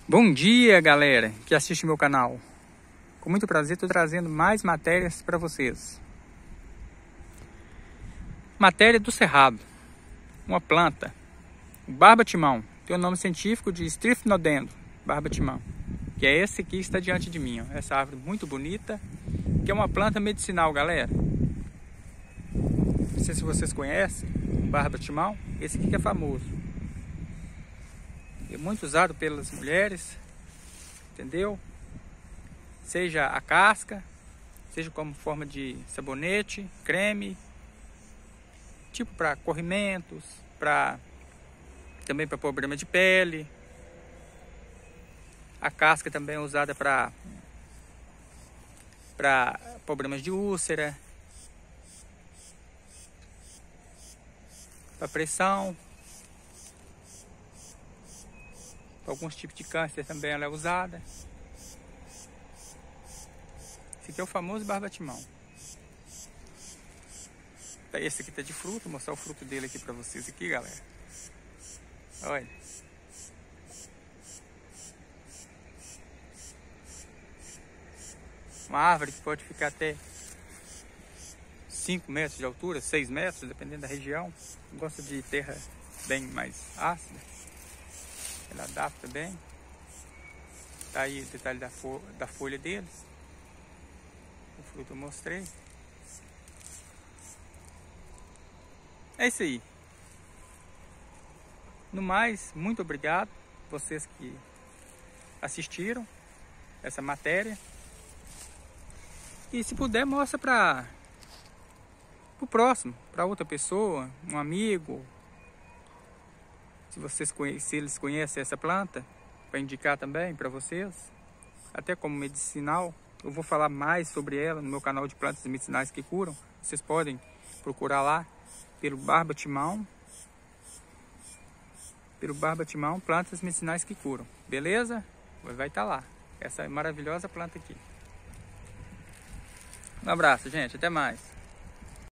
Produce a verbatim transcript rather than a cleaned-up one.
Bom dia, galera que assiste meu canal. Com muito prazer estou trazendo mais matérias para vocês. Matéria do cerrado. Uma planta, o barba-timão, tem o nome científico de Strychnodendron barba-timão, que é esse aqui que está diante de mim, ó. Essa árvore muito bonita, que é uma planta medicinal, galera. Não sei se vocês conhecem o barba-timão. Esse aqui que é famoso. É muito usado pelas mulheres, entendeu? Seja a casca, seja como forma de sabonete, creme, tipo para corrimentos, para também para problema de pele. A casca também é usada para para problemas de úlcera, para pressão. Para alguns tipos de câncer também ela é usada. Esse aqui é o famoso barba-timão. Esse aqui tá de fruto, vou mostrar o fruto dele aqui para vocês aqui, galera. Olha. Uma árvore que pode ficar até cinco metros de altura, seis metros, dependendo da região. Gosta de terra bem mais ácida. Ela adapta bem. Tá aí o detalhe da, fo da folha deles. O fruto eu mostrei. É isso aí. No mais, muito obrigado vocês que assistiram essa matéria. E se puder, mostra para o próximo, para outra pessoa, um amigo. Se vocês conhecem, se eles conhecem essa planta, para indicar também para vocês, até como medicinal. Eu vou falar mais sobre ela no meu canal de plantas medicinais que curam. Vocês podem procurar lá pelo barba-timão, pelo barba-timão, plantas medicinais que curam. Beleza? Vai estar lá. Essa maravilhosa planta aqui. Um abraço, gente. Até mais.